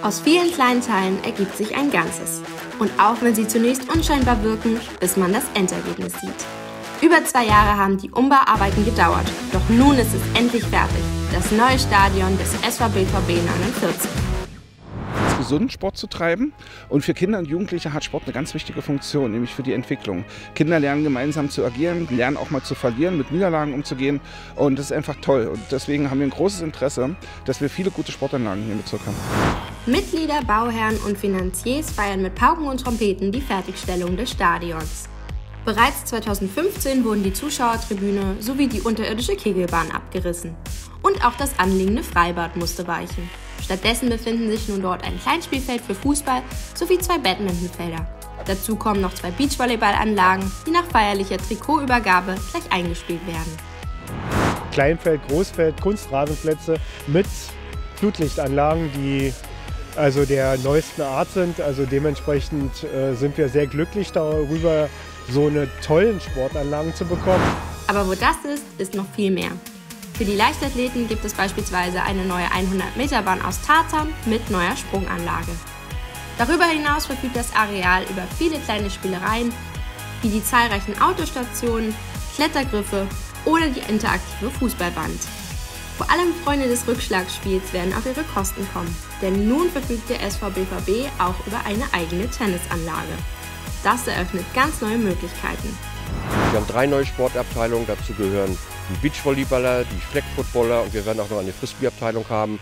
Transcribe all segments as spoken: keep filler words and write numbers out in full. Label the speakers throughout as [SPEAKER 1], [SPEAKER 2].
[SPEAKER 1] Aus vielen kleinen Teilen ergibt sich ein Ganzes. Und auch wenn sie zunächst unscheinbar wirken, bis man das Endergebnis sieht. Über zwei Jahre haben die Umbauarbeiten gedauert, doch nun ist es endlich fertig. Das neue Stadion des S V B V B neunundvierzig.
[SPEAKER 2] Gesunden Sport zu treiben. Und für Kinder und Jugendliche hat Sport eine ganz wichtige Funktion, nämlich für die Entwicklung. Kinder lernen gemeinsam zu agieren, lernen auch mal zu verlieren, mit Niederlagen umzugehen. Und das ist einfach toll. Und deswegen haben wir ein großes Interesse, dass wir viele gute Sportanlagen hier im Bezirk haben.
[SPEAKER 1] Mitglieder, Bauherren und Finanziers feiern mit Pauken und Trompeten die Fertigstellung des Stadions. Bereits zweitausendfünfzehn wurden die Zuschauertribüne sowie die unterirdische Kegelbahn abgerissen. Und auch das anliegende Freibad musste weichen. Stattdessen befinden sich nun dort ein Kleinspielfeld für Fußball sowie zwei Badmintonfelder. Dazu kommen noch zwei Beachvolleyballanlagen, die nach feierlicher Trikotübergabe gleich eingespielt werden.
[SPEAKER 3] Kleinfeld, Großfeld, Kunstrasenplätze mit Flutlichtanlagen, die also der neuesten Art sind. Also dementsprechend äh, sind wir sehr glücklich darüber, so eine tollen Sportanlagen zu bekommen.
[SPEAKER 1] Aber wo das ist, ist noch viel mehr. Für die Leichtathleten gibt es beispielsweise eine neue hundert Meter Bahn aus Tartan mit neuer Sprunganlage. Darüber hinaus verfügt das Areal über viele kleine Spielereien, wie die zahlreichen Autostationen, Klettergriffe oder die interaktive Fußballwand. Vor allem Freunde des Rückschlagspiels werden auf ihre Kosten kommen, denn nun verfügt der S V B V B auch über eine eigene Tennisanlage. Das eröffnet ganz neue Möglichkeiten.
[SPEAKER 4] Wir haben drei neue Sportabteilungen, dazu gehören die Beachvolleyballer, die Flag-Footballer und wir werden auch noch eine Frisbee-Abteilung haben.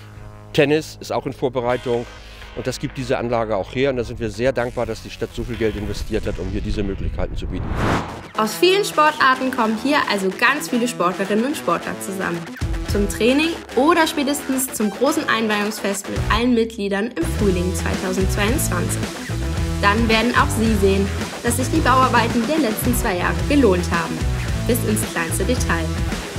[SPEAKER 4] Tennis ist auch in Vorbereitung und das gibt diese Anlage auch her und da sind wir sehr dankbar, dass die Stadt so viel Geld investiert hat, um hier diese Möglichkeiten zu bieten.
[SPEAKER 1] Aus vielen Sportarten kommen hier also ganz viele Sportlerinnen und Sportler zusammen. Zum Training oder spätestens zum großen Einweihungsfest mit allen Mitgliedern im Frühling zweitausendzweiundzwanzig. Dann werden auch Sie sehen, dass sich die Bauarbeiten der letzten zwei Jahre gelohnt haben. Bis ins kleinste Detail.